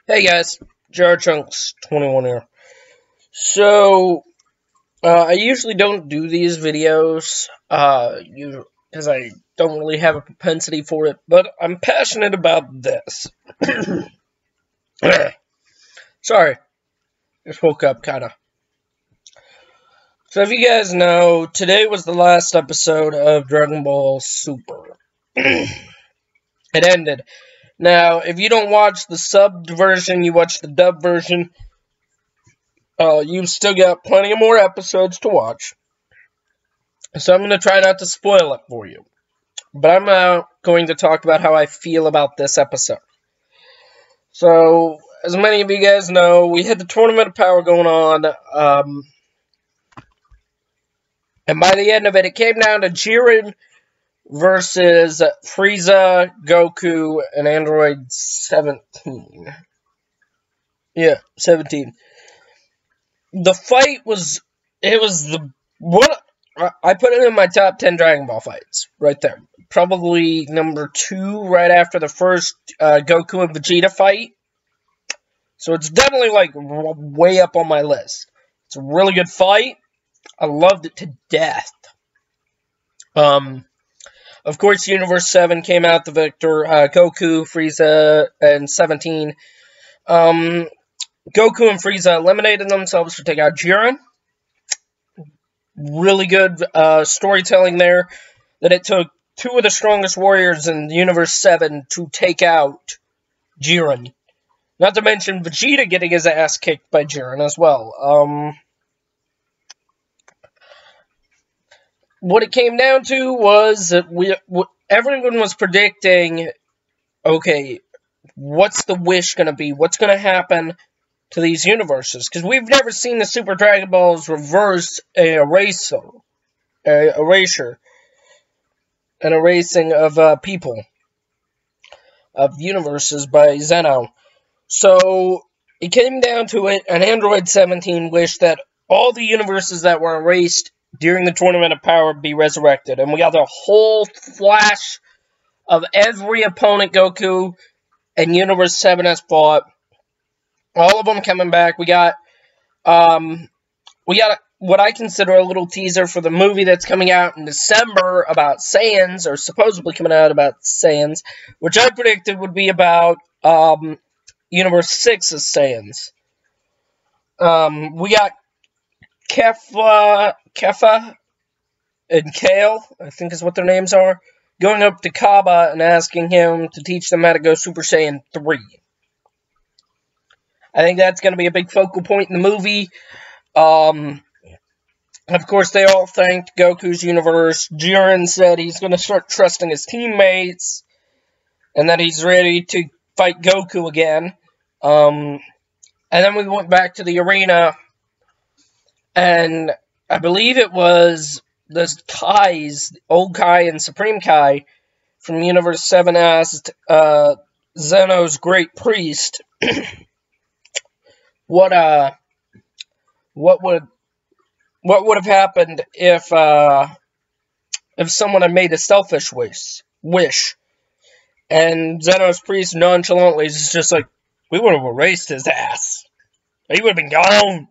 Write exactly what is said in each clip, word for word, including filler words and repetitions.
Hey guys, Jar Chunks twenty-one here. So, uh, I usually don't do these videos, uh, because I don't really have a propensity for it, but I'm passionate about this. Sorry, just woke up, kinda. So if you guys know, today was the last episode of Dragon Ball Super. It ended. Now, if you don't watch the subbed version, you watch the dubbed version, uh, you've still got plenty of more episodes to watch. So I'm going to try not to spoil it for you. But I'm uh, going to talk about how I feel about this episode. So, as many of you guys know, we had the Tournament of Power going on. Um, and by the end of it, it came down to Jiren versus Frieza, Goku, and Android seventeen. Yeah, seventeen. The fight was, it was the, what, I put it in my top ten Dragon Ball fights, right there. Probably number two, right after the first uh, Goku and Vegeta fight. So it's definitely, like, way up on my list. It's a really good fight. I loved it to death. Um... Of course, Universe seven came out the victor. Uh, Goku, Frieza, and seventeen. Um, Goku and Frieza eliminated themselves to take out Jiren. Really good uh, storytelling there. That it took two of the strongest warriors in Universe seven to take out Jiren. Not to mention Vegeta getting his ass kicked by Jiren as well. Um... What it came down to was that we, everyone was predicting, okay, what's the wish going to be? What's going to happen to these universes? Because we've never seen the Super Dragon Balls reverse a eraser, a erasure, an erasing of uh, people, of universes by Zeno. So, it came down to it, and Android seventeen wished that all the universes that were erased during the Tournament of Power be resurrected. And we got a whole flash of every opponent Goku and Universe seven has fought. All of them coming back. We got, um, we got what I consider a little teaser for the movie that's coming out in December about Saiyans, or supposedly coming out about Saiyans, which I predicted would be about, um, Universe six's Saiyans. Um, we got Kefla, Keffa and Kale, I think is what their names are, going up to Kaba and asking him to teach them how to go Super Saiyan three. I think that's going to be a big focal point in the movie. Um, of course, they all thanked Goku's universe. Jiren said he's going to start trusting his teammates, and that he's ready to fight Goku again. Um, and then we went back to the arena, and I believe it was the Kais, Old Kai and Supreme Kai from Universe seven asked uh, Zeno's Great Priest what uh what would what would have happened if uh if someone had made a selfish wish wish. And Zeno's priest nonchalantly is just like, we would have erased his ass. He would have been gone.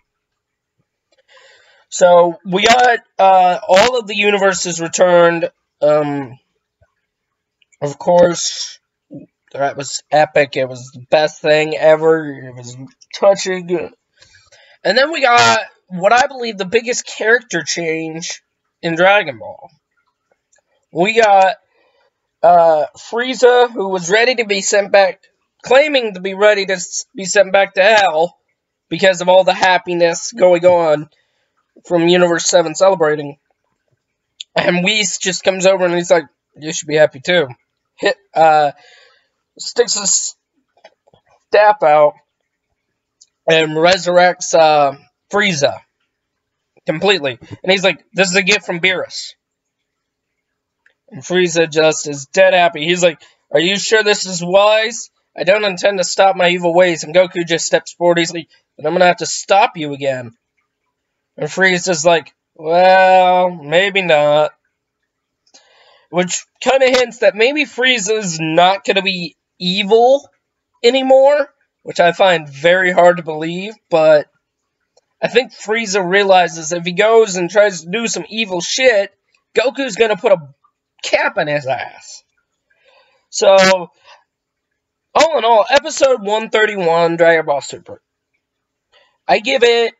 So, we got uh, all of the universes returned. Um, of course, that was epic. It was the best thing ever. It was touching. And then we got what I believe the biggest character change in Dragon Ball. We got uh, Frieza, who was ready to be sent back, claiming to be ready to be sent back to hell because of all the happiness going on from Universe seven celebrating. And Whis just comes over and he's like, you should be happy too. Hit, uh, sticks his staff out and resurrects, uh, Frieza. Completely. And he's like, this is a gift from Beerus. And Frieza just is dead happy. He's like, are you sure this is wise? I don't intend to stop my evil ways. And Goku just steps forward. He's like, but I'm gonna have to stop you again. And Frieza's like, well, maybe not. Which kind of hints that maybe Frieza's not going to be evil anymore. which I find very hard to believe, but I think Frieza realizes if he goes and tries to do some evil shit, Goku's gonna put a cap in his ass. So, all in all, episode one thirty-one, Dragon Ball Super. I give it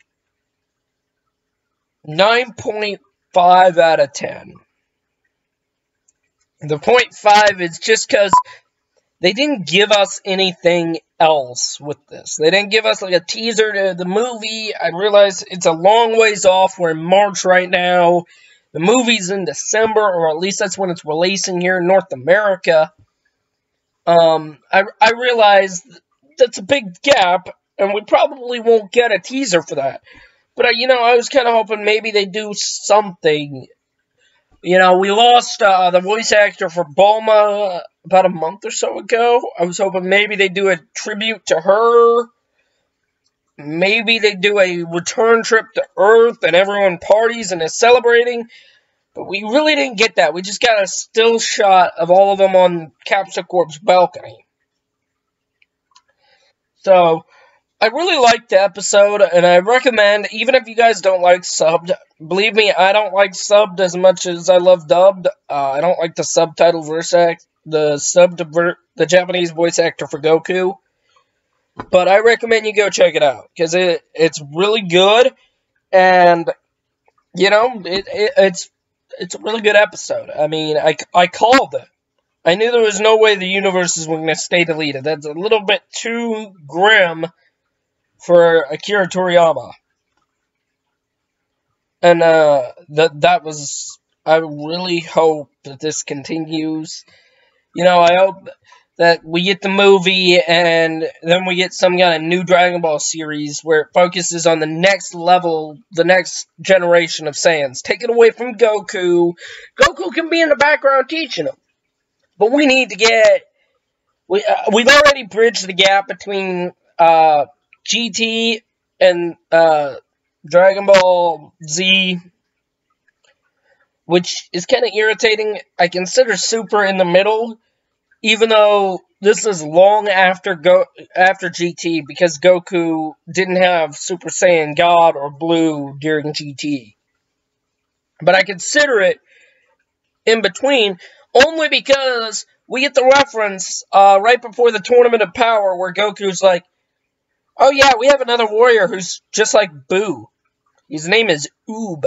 nine point five out of ten. The point five is just because they didn't give us anything else with this. They didn't give us like a teaser to the movie. I realize it's a long ways off. We're in March right now. The movie's in December, or at least that's when it's releasing here in North America. Um, I, I realize that's a big gap, and we probably won't get a teaser for that. But, uh, you know, I was kind of hoping maybe they do something. You know, we lost uh, the voice actor for Bulma about a month or so ago. I was hoping maybe they do a tribute to her. Maybe they do a return trip to Earth and everyone parties and is celebrating. But we really didn't get that. We just got a still shot of all of them on Capsule Corp's balcony. So, I really liked the episode, and I recommend, even if you guys don't like subbed, believe me, I don't like subbed as much as I love dubbed. Uh, I don't like the subtitle verse act, the sub the Japanese voice actor for Goku. But I recommend you go check it out, because it, it's really good, and, you know, it, it, it's it's a really good episode. I mean, I, I called it. I knew there was no way the universes were going to stay deleted. That's a little bit too grim for Akira Toriyama. And uh, that that was, I really hope that this continues. You know, I hope that we get the movie and then we get some kind of new Dragon Ball series where it focuses on the next level, the next generation of Saiyans. Take it away from Goku. Goku can be in the background teaching them. But we need to get, we, uh, we've already bridged the gap between uh, G T and uh, Dragon Ball Z, which is kind of irritating. I consider Super in the middle, even though this is long after Go after G T, because Goku didn't have Super Saiyan God or Blue during G T. But I consider it in between, only because we get the reference uh, right before the Tournament of Power where Goku's like, oh yeah, we have another warrior who's just like Boo. His name is Oob.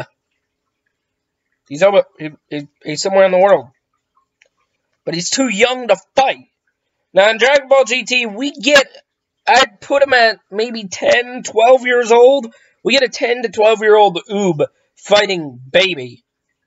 He's over, he, he's somewhere in the world. But he's too young to fight. Now in Dragon Ball G T, we get, I'd put him at maybe ten, twelve years old. We get a ten to twelve year old Oob fighting Baby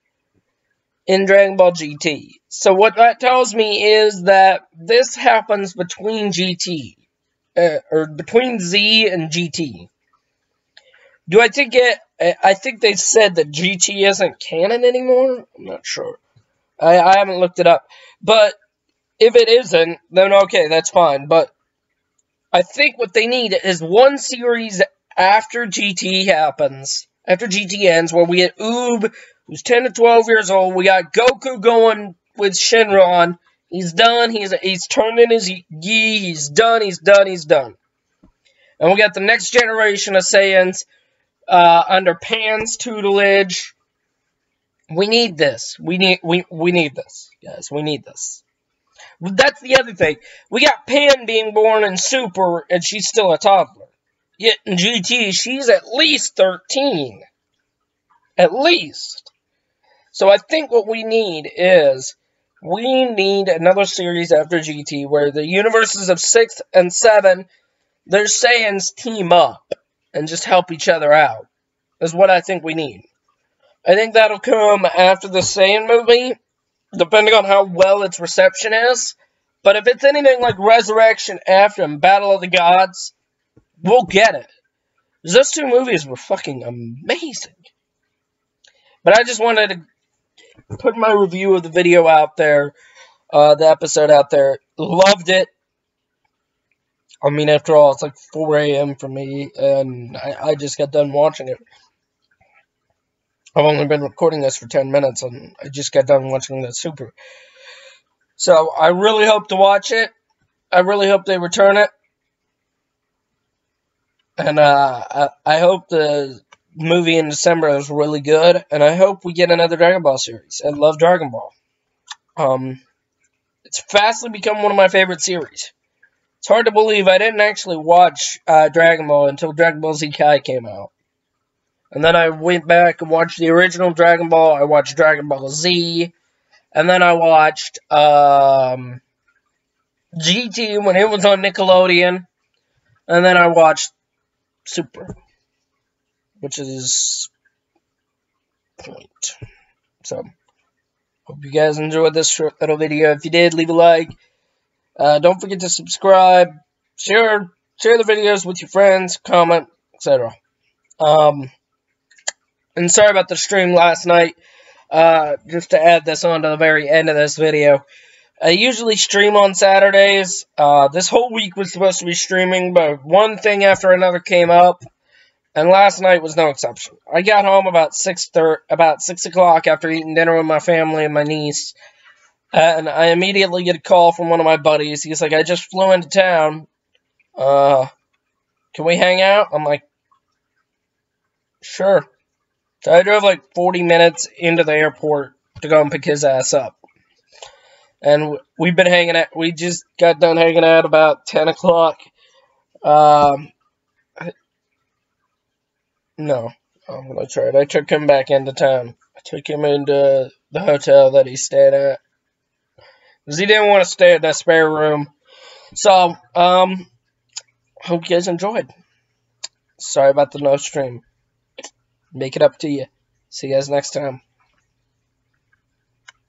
in Dragon Ball G T. So what that tells me is that this happens between G T. Uh, or between Z and G T. Do I think it, I think they said that G T isn't canon anymore? I'm not sure. I, I haven't looked it up. But if it isn't, then okay, that's fine. But I think what they need is one series after G T happens, after G T ends, where we get Oob, who's ten to twelve years old. We got Goku going with Shenron. He's done. He's he's turned in his Yi. He's done. He's done. He's done. And we got the next generation of Saiyans uh, under Pan's tutelage. We need this. We need we we need this, guys. We need this. That's the other thing. We got Pan being born in Super, and she's still a toddler. Yet in G T, she's at least thirteen. At least. So I think what we need is, we need another series after G T where the universes of six and seven, their Saiyans team up and just help each other out. Is what I think we need. I think that'll come after the Saiyan movie, depending on how well its reception is. But if it's anything like Resurrection after and Battle of the Gods, we'll get it. Those two movies were fucking amazing. But I just wanted to put my review of the video out there, uh, the episode out there. Loved it. I mean, after all, it's like four A M for me, and I, I just got done watching it. I've only been recording this for ten minutes, and I just got done watching the Super. So, I really hope to watch it. I really hope they return it. And uh, I, I hope the movie in December is really good, and I hope we get another Dragon Ball series. I love Dragon Ball. Um, it's fastly become one of my favorite series. It's hard to believe I didn't actually watch uh, Dragon Ball until Dragon Ball Z Kai came out. And then I went back and watched the original Dragon Ball. I watched Dragon Ball Z. And then I watched um, G T when it was on Nickelodeon. And then I watched Super, which is Point. So, hope you guys enjoyed this short little video. If you did, leave a like. Uh, don't forget to subscribe, share share the videos with your friends, comment, et cetera. Um, and sorry about the stream last night. Uh, just to add this on to the very end of this video. I usually stream on Saturdays. Uh, this whole week was supposed to be streaming, but one thing after another came up, and last night was no exception. I got home about six thirty, about six o'clock after eating dinner with my family and my niece. And I immediately get a call from one of my buddies. He's like, I just flew into town. Uh, can we hang out? I'm like, sure. So I drove like forty minutes into the airport to go and pick his ass up. And we've been hanging out. We just got done hanging out about ten o'clock. Um, no, I'm going to try it. I took him back into town. I took him into the hotel that he stayed at. Because he didn't want to stay in that spare room. So, um, hope you guys enjoyed. Sorry about the no stream. Make it up to you. See you guys next time.